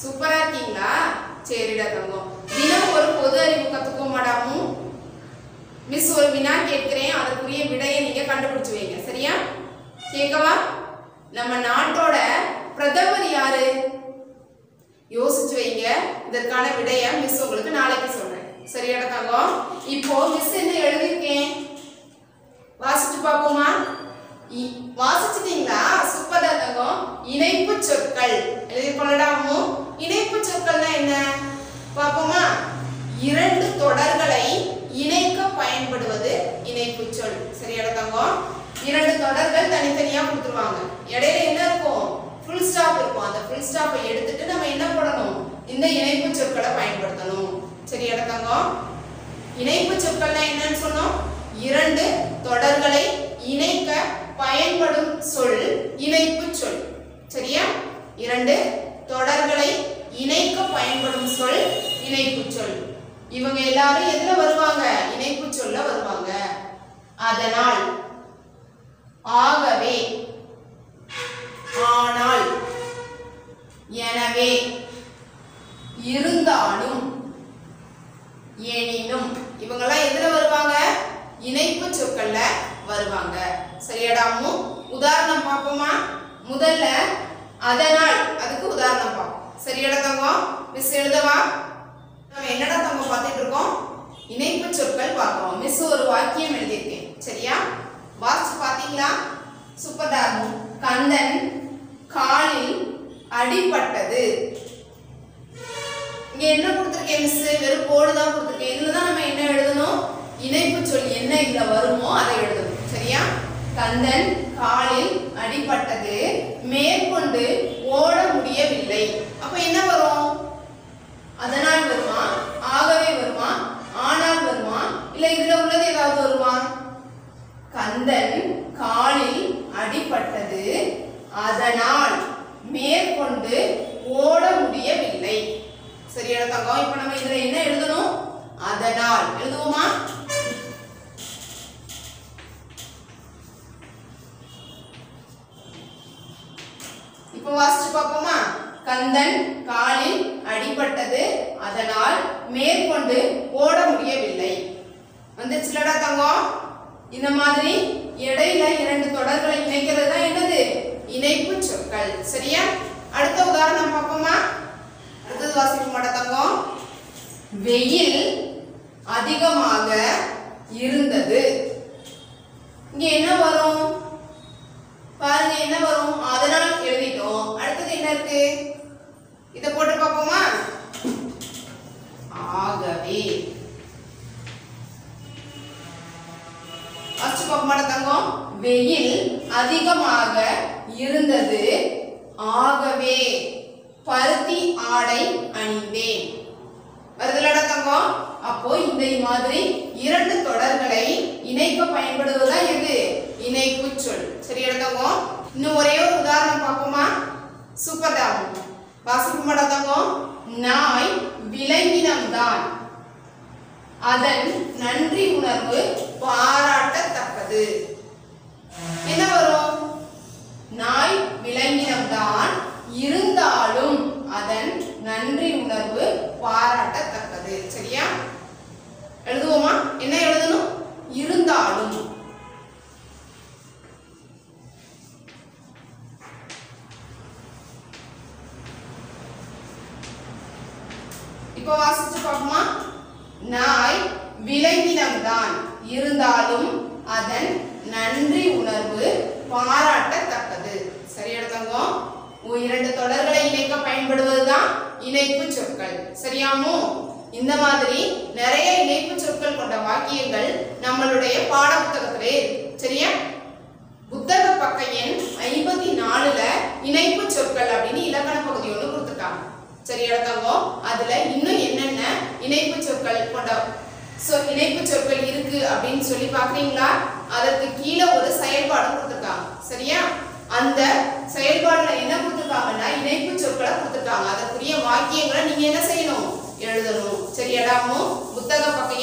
சூப்பரா இருக்கீங்களா? சரிடா தங்கம். தினம் ஒரு பொது அறிவு கத்துக்கோமாடாமு. மிஸ் ஒரு வினா கேட்கிறேன், அதற்குரிய விடையை நீங்க கண்டுபிடிச்சு வைங்க. சரியா? கேட்கவா? நம்ம நாட்டோட பிரதமர் யாரு? யோசிச்சு வைங்க. இதற்கான விடையை மிஸ் உங்களுக்கு நாளைக்கு சொல்றேன். சரியாடா தங்கம்? இப்போ மிஸ் என்ன எழுதிருக்கேன், வாசிச்சு பாப்போமா? வாசிச்சிட்டீங்களா? சூப்பரா தங்கம். இணைப்பு சொற்கள் எழுதிக்கொள்ளடாமோ. இணைப்பு சொற்கள்னா என்ன பாப்போமா? இரண்டு தொடர்களை இணைக்க பயன்படுவது இணைப்பு சொல். சரியாடா தங்கம்? இரண்டு தொடர்கள் தனித்தனியா கொடுத்துருவாங்க, இடையில என்ன இருக்கும்? ஃபுல் ஸ்டாப் இருக்கும். அந்த ஃபுல் ஸ்டாப்பை எடுத்துட்டு நம்ம என்ன பண்ணணும்? இந்த இணைப்பு சொற்களை பயன்படுத்தணும். சரியாடா தங்கம்? இணைப்பு சொற்கள்னா என்னன்னு சொன்னோம்? இரண்டு தொடர்களை இணைக்க பயன்படும் சொல் இணைப்பு சொல். சரியா? இரண்டு தொடர்களை இணைக்க பயன்படும் சொல் இணைப்பு சொல். இவங்க எல்லாரும் எதுல வருவாங்க? இணைப்பு சொல்ல வருவாங்க. அதனால், ஆகவே, ஆனால், எனவே, இருந்தாலும், எனினும் இவங்கெல்லாம் எதுல வருவாங்க? இணைப்பு சொற்கள்ல வருவாங்க. சரியாடாமு? உதாரணம் பார்ப்போமா? முதல்ல அதனால், அதுக்கு உதாரணம் பார்ப்போம். சரியாடா தங்கம்? மிஸ் எழுதவா? நம்ம என்னடா தங்கம் பார்த்துட்டு இருக்கோம்? இணைப்பு சொற்கள் பார்க்கிறோம். மிஸ் ஒரு வாக்கியம் எழுதியிருக்கேன். சரியா? வாசிச்சு பார்த்தீங்களா? சூப்பர்டாமு. கந்தன் காலில் அடிபட்டது. இங்க என்ன கொடுத்திருக்கேன் மிஸ்? வெறும் கோடு தான் கொடுத்திருக்கேன். இதுல தான் நம்ம என்ன எழுதணும்? இணைப்பு சொல் என்ன இதுல வருமோ அதை எழுதணும். சரியா? கந்தன் காலில் அடிபட்டது, மேற்கொண்டு ஓட முடியவில்லை. அப்ப என்ன வரும்? அதனால் வருமா? ஆகவே வருமா? ஆனால் வருமா? இல்ல இதுல உள்ளது ஏதாவது வருமா? கந்தன் காலில் அடிபட்டது, அதனால் மேற்கொண்டு ஓட முடியவில்லை. சரியா தங்கம்? இப்ப நம்ம இதுல என்ன எழுதணும்? அதனால் எழுதுவோமா? இப்ப வாசிச்சு பார்ப்போமா? கந்தன் காலில் அடிபட்டது, அதனால் மேற்கொண்டு ஓட முடியவில்லை. வந்துச்சுலடா தங்கம்? இந்த மாதிரி இடையில இரண்டு தொடர்களை இணைக்கிறது தான் என்னது? இணைப்பு சொற்கள். சரியா? அடுத்த உதாரணம் பார்ப்போமா? அடுத்தது வாசிப்போமாடா தங்கம். வெயில் அதிகமாக இருந்தது. இங்க என்ன வரும் பாருங்க? என்ன வரும்? அதனால் எழுதிட்டோம். அடுத்தது என்ன இருக்கு? இத போட்டு பார்ப்போமா? ஆகவே. வாசிச்சு பார்ப்போமாடா தங்கம்? வெயில் அதிகமாக இருந்தது, ஆகவே பருத்தி ஆடை அணிந்தேன். வருதுலடா தங்கம்? அப்போ இந்த மாதிரி இரண்டு தொடர்களை இணைக்க பயன்படுவதா எது? இணைப்பு சொல். சரியா தங்கம்? இன்னும் ஒரே ஒரு உதாரணம் பார்ப்போமா? சூப்பர் தான். வாசிப்போமாடா தங்கம்? நாய் விலங்கினம்தான், அதன் நன்றி உணர்வு பாராட்டத்தக்கது. என்ன வரும்? நாய் விலங்கினம்தான், இருந்தாலும் அதன் நன்றி உணர்வு பாராட்டத்தக்கது. சரியா? எழுதுவோமா? என்ன எழுதணும்? இருந்தாலும். இப்போ வாசிச்சு பார்ப்போமா? நாய் விலங்கினம்தான், இருந்தாலும் அதன் நன்றி உணர்வு பாராட்டத்தக்கது. சரியா தங்கம்? இரண்டு தொடர்களை இணைக்க பயன்படுவதுதான் இணைப்பு சொற்கள். சரியாமோ? இந்த மாதிரி நிறைய இணைப்பு சொற்கள் கொண்ட வாக்கியங்கள் நம்மளுடைய பாட புத்தகத்திலே. சரியா? புத்தக பக்க எண் 54ல இணைப்பு சொற்கள் அப்படின்னு இலக்கண பகுதி ஒன்று கொடுத்துருக்காங்க. சரியா தங்கம்? அதுல இன்னும் என்னென்ன இணைப்பு சொற்கள் கொண்ட இணைப்பு சொற்கள் இருக்கு அப்படின்னு சொல்லி பாக்குறீங்களா? அதற்கு கீழே ஒரு செயல்பாடு கொடுத்துருக்காங்க. சரியா? அந்த செயல்பாடுல என்ன கொடுத்துருக்காங்கன்னா இணைப்பு சொற்களை கொடுத்துருக்காங்க. அதற்குரிய வாக்கியங்களை நீங்க என்ன செய்யணும்? எழுதணும். சரியாடாமோ? புத்தக பக்க